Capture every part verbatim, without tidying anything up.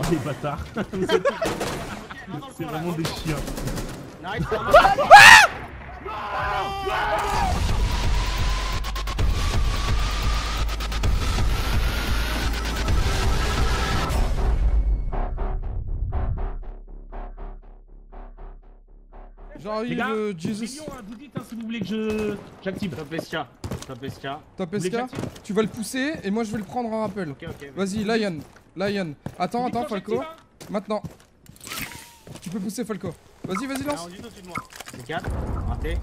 des bâtards. C'est vraiment des chiens. J'arrive, euh, Jesus. Hein, vous dites hein, si vous voulez que je j'active. Top S K. Top S K. Top S K. Tu vas le pousser et moi je vais le prendre en rappel. Ok, ok. Vas-y, Lion. Lion. Attends, attends, Falco. Hein. Maintenant. Tu peux pousser Falco. Vas-y, vas-y, lance. C'est quatre. Raté.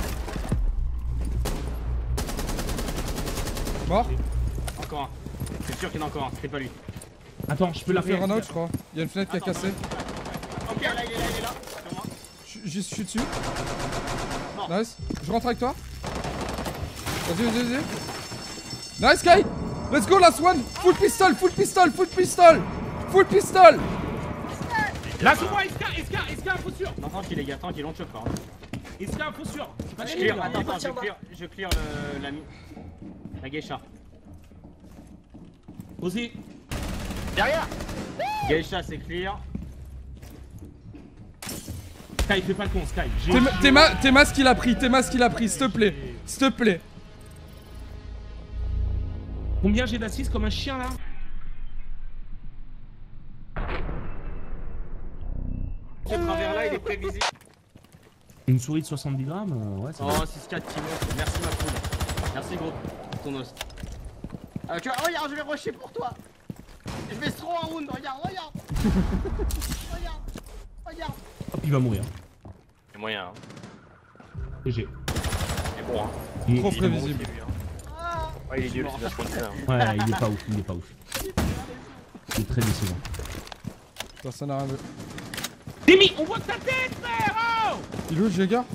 Mort. Encore un. C'est sûr qu'il y en a encore un. C'est pas lui. Attends, je peux la faire faire. un autre, je crois. Il y a une fenêtre qui a cassé. Ok, là il est là, il est là. Je suis dessus. Nice. Je rentre avec toi. Vas-y, vas-y, vas-y. Nice, Kai. Let's go, last one. Full pistol, full pistol, full pistol. Full pistol. Là, c'est moi, S K, S K, S K, info sûr. Non, tranquille, les gars, tranquille, on te choque pas. S K, info sûr. Je clear, attends, attends, je clear, je clear le, la, la geisha. Posez. Derrière. Geisha, c'est clear. Sky, fais pas le con, Sky. T'es mas qu'il a pris, t'es mas qu'il a pris, s'il te plaît. S'il te plaît. Combien j'ai d'assises comme un chien là? Ce travers là, il est prévisible. Une souris de soixante-dix grammes, euh, ouais, c'est oh, six quatre Timo, merci ma poule. Merci gros, pour ton os. Euh, tu vois, regarde, je vais rusher pour toi. Je vais throw un round, regarde, regarde. Regarde, regarde. Hop, il va mourir. C'est moyen. Hein. G G. C'est bon, hein. Il Trop prévisible. Ah. Ouais, il est nul, c'est la spontané. Hein. Ouais, il est pas ouf, il est pas ouf. Il est très décevant. Personne n'a rien vu. Demi, on voit que ta tête, frère! Oh, il est où, Jagger?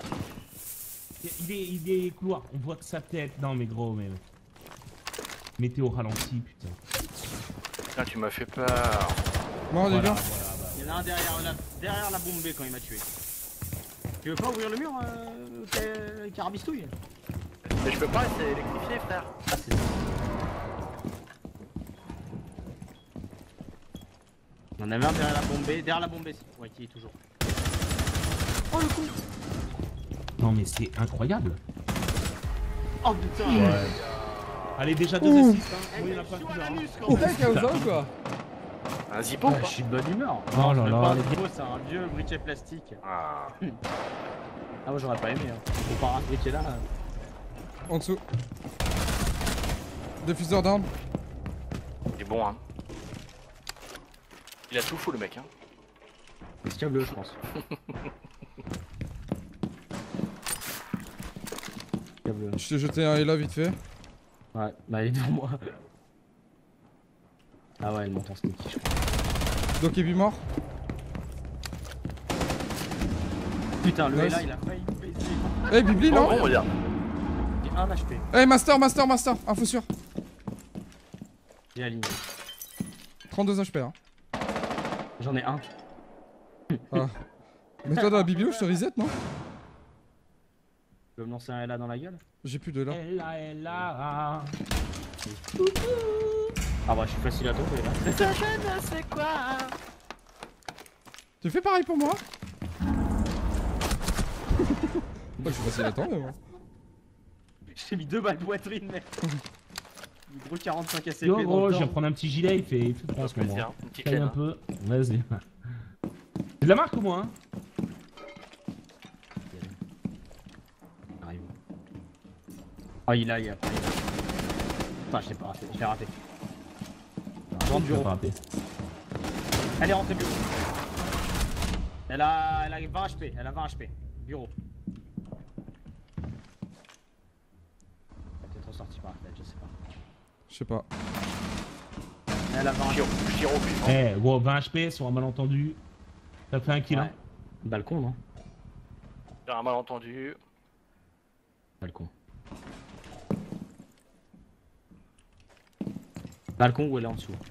Il est, il est couloir, on voit que sa tête. Non, mais gros, mais. Mettez au ralenti, putain. Putain, tu m'as fait peur. Mort, les gars. Il y en a un derrière la, derrière la bombe B quand il m'a tué. Tu veux pas ouvrir le mur, euh, carabistouille? Mais je peux pas, c'est électrifié, frère. Ah, c'est ça. Il y en avait un derrière la bombe B, derrière la bombe B, ouais, qui est toujours. Oh le con! Non, mais c'est incroyable. Oh putain! Ouais. Allez, déjà deux assists, hein. Oui, il y en a pas plusieurs. Oh, mec, Kaoza ou quoi? Un zippo ouais, je suis de bonne humeur. Oh là là. C'est un vieux briquet plastique. Ah, ah moi j'aurais pas aimé. Hein. Faut pas un briquet là. En dessous. Diffuseur d'armes. il est bon, hein. Il a tout fou, le mec, hein. C'est bleu, je pense. Je t'ai jeté un Ela vite fait. Ouais, bah il est devant moi. Ah ouais, il m'entend sneaky, je crois. Doc est mort. Putain, le nice. Ela il a failli baiser. Eh hey, Bibli, non? Bon, bon, regarde. J'ai un H P. Eh hey, master, master, master, info sûr. J'ai aligné. trente-deux H P, hein. J'en ai un. Ah. Mets-toi dans la bibio, je te reset, non? Tu veux me lancer un Ela dans la gueule? J'ai plus de là. Ella, Ella. Ah bah je suis facile à tomber là. Je ne sais quoi. Tu fais pareil pour moi? Bah je suis facile à tomber moi. J'ai mis deux balles de poitrine mec. Gros quarante-cinq A C P. Yo gros, je vais prendre un petit gilet, il fait, il fait froid en ce moment. Plaisir, une petite Caille laine, un hein. peu, vas-y. C'est de la marque au moins, hein. Arrive. Oh il a, il a. Putain je l'ai pas raté, je l'ai raté. Dans le bureau. Elle est rentrée bureau. Elle a, elle a vingt H P, elle a vingt H P. Bureau. Elle est peut-être ressortie par la fenêtre, je sais pas. Je sais pas. Elle a vingt H P. Je tire au plus. Eh, gros, vingt H P sur un malentendu. Ça fait un kill, Ouais. hein. Balcon non? J'ai un malentendu. Balcon. Balcon ou elle est en dessous?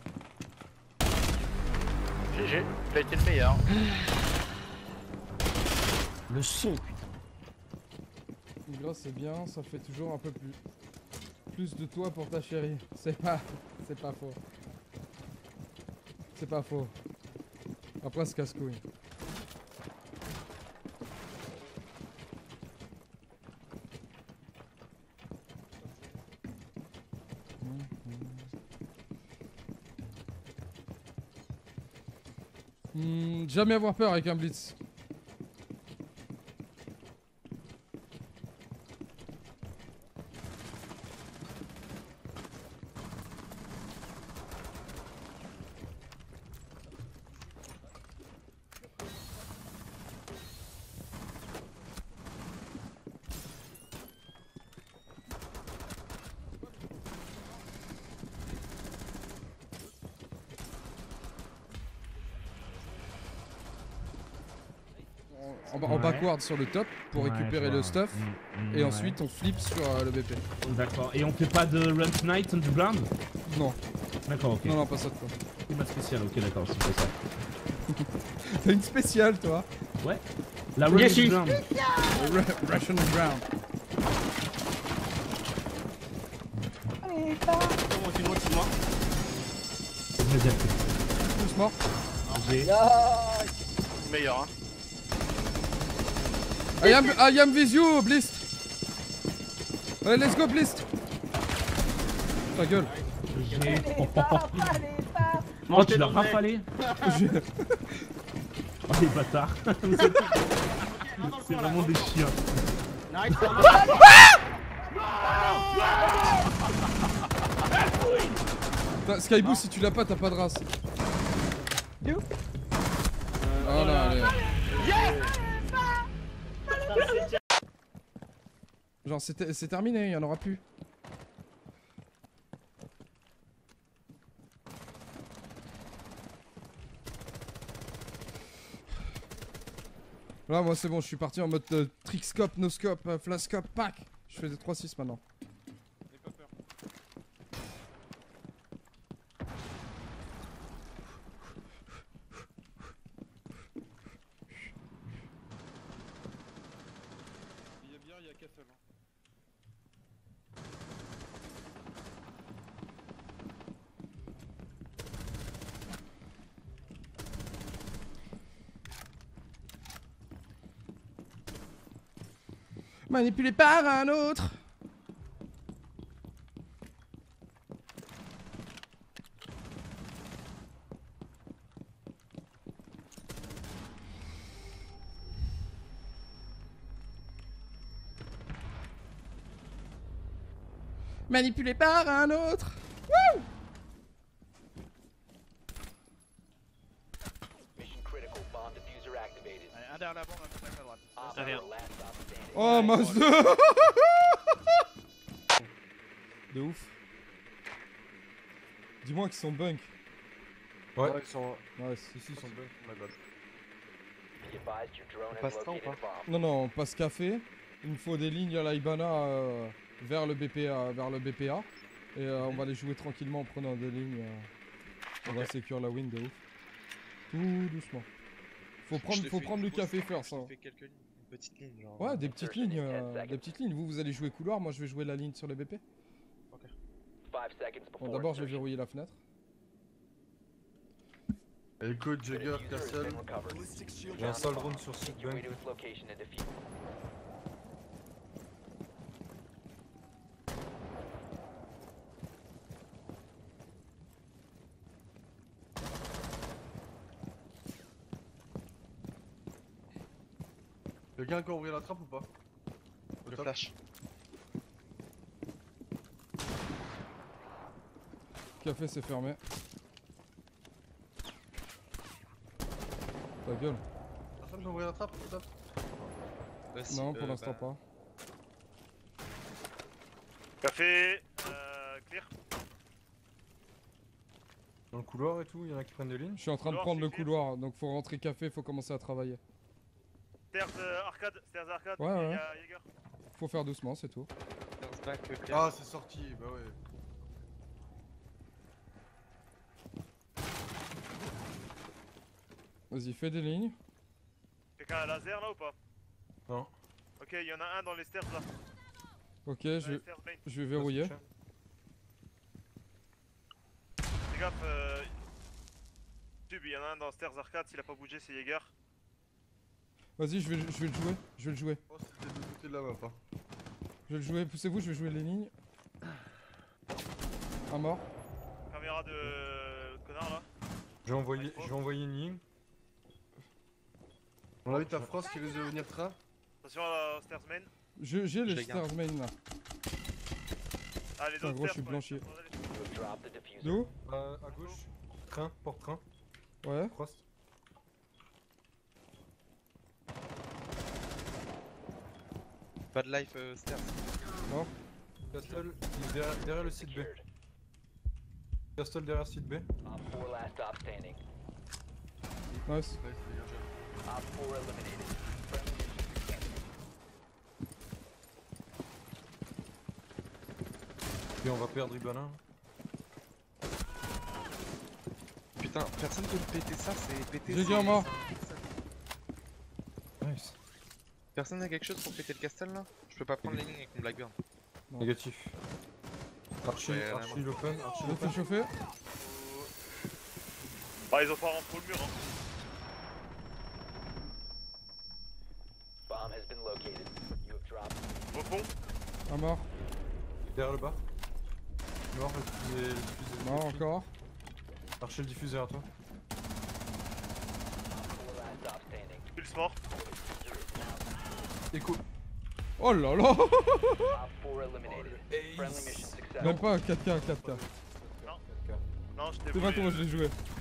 G G, tu as été le meilleur. Le son putain. Migra c'est bien, ça fait toujours un peu plus plus de toi pour ta chérie. C'est pas c'est pas faux. C'est pas faux. Après, c'est casse-couille. Hmm, jamais avoir peur avec un blitz. En, en Ouais. backward sur le top pour Ouais, récupérer je le vois. stuff. Mm, mm, Et ouais. ensuite on flippe sur euh, le B P. D'accord. Et on fait pas de Run Tonight Underground? Non, D'accord, ok. non, non, pas ça de fois. C'est ma spéciale, ok, d'accord, c'est pour ça. T'as une spéciale toi. Ouais. La Run Yes, she- Underground. Ru- Russian Ground. Oh, c'est moi, c'est moi. J'ai bien fait. Tous morts. J'ai. Meilleur, hein. I am, I am with you, Blist. Allez, let's go, Blist. Ta gueule. J'ai. Oh, Mange tu tes l'as dents de lait. rafalé? Je- Oh les bâtards. C'est vraiment des chiens. Nice, Putain, Skyboo, si tu l'as pas, t'as pas de race. You Oh là, allez. Genre, c'est ter- c'est terminé, il y en aura plus. Là, moi, c'est bon, je suis parti en mode euh, trickscope, noscope, euh, flashscope, pack. Je fais des trois six maintenant. Il y a bière, il y a café là. Manipulé par un autre. Manipulé par un autre. Mission critical. Bomb diffuser activated. Allez, un derrière la bombe, un mec à droite. Op Ça vient. four last stop standing. Oh, masse de... De ouf. Dis-moi qu'ils sont bunk. Ouais, ils sont. Nice. Ici, ils sont bons. My bad. Be advised your drone has passe temps ou located a pas bomb. Non, non, on passe café. Il me faut des lignes à la Ibana euh, vers le B P A. Vers le B P A. Et euh, on va les jouer tranquillement en prenant des lignes. euh, on va sécure la win de ouf. Tout doucement. Faut prendre, faut prendre le café first. Hein. Fais quelques lignes, une petite ligne genre. Ouais, des petites lignes. euh, seconds. des petites lignes. Vous, vous allez jouer couloir. Moi, je vais jouer la ligne sur le B P. Five seconds Bon, before d'abord, je vais insertion. verrouiller la fenêtre. Écoute, The Jagger, diffuser has Castle. been recovered. J'ai un sale drone sur Make site your way bank. to its location and defuse. Quelqu'un a encore ouvert la trappe ou pas? Le flash. Café, c'est fermé. Ta gueule. Personne qui a ouvert la trappe au top? Non, pour l'instant pas. Café, euh, clear. Dans le couloir et tout, il y en a qui prennent des lignes. Je suis en train de Couloir, prendre le c'est clair. couloir, donc faut rentrer café, faut commencer à travailler. Stairs euh, arcade, stairs arcade, Ouais, il ouais. y a Jaeger. Faut faire doucement, c'est tout. Ah, c'est sorti, bah ouais. Vas-y, fais des lignes. Quelqu'un a un laser là ou pas? Non. Ok, il y en a un dans les stairs là. Ok, Dans je les vais, stairs main. je vais verrouiller. Fais gaffe, euh... Tube, il y en a un dans Stairs Arcade, s'il a pas bougé, c'est Jäger. Vas-y, je vais, je vais le jouer. Je vais le jouer. Oh, c'était de l'autre côté de la map. Hein. Je vais le jouer. Poussez-vous, je vais jouer les lignes. Un mort. Caméra de l'autre connard là. Je vais envoyer, je vais envoyer une ligne. On a vu ta Frost qui risque de venir train. Attention à la Stairs main. Je- J'ai les Je les garde. stairs main là. Ah, les Putain, autres gros, je stairs, suis ouais. blanchi. You have dropped the diffuser. D'où? Euh, à gauche, train, porte-train, Ouais. Frost. Bad life euh, stairs. Mort. Castle, il est derrière, derrière le site B. Secured. Castle derrière site B. Op four last stop standing. Nice. Op four eliminated. Friendly mission successful. Et on va perdre Ibanin. Putain, personne peut me péter ça, c'est péter. J'ai c'est- dit en mort. Nice. Personne n'a quelque chose pour péter le castle là? Je peux pas prendre les lignes avec mon Blackburn. Non. Négatif. Archi, Ouais, Archi vraiment. l'open, Archi Je le fais l'open. chauffer. Ah, ils ont pas rentré le mur hein. Bomb has been located. You have dropped. Au fond. Un mort. Derrière le bar. Mort, le diffuseur. le diffuseur. Mort encore. Archi le diffuseur à toi. Four last stop standing. Pulse mort. Écho. Oh là là. Op four eliminated. Friendly mission successful. Même pas un quatre K, un quatre K. Non, je t'ai C'est pas volé. comment je l'ai joué.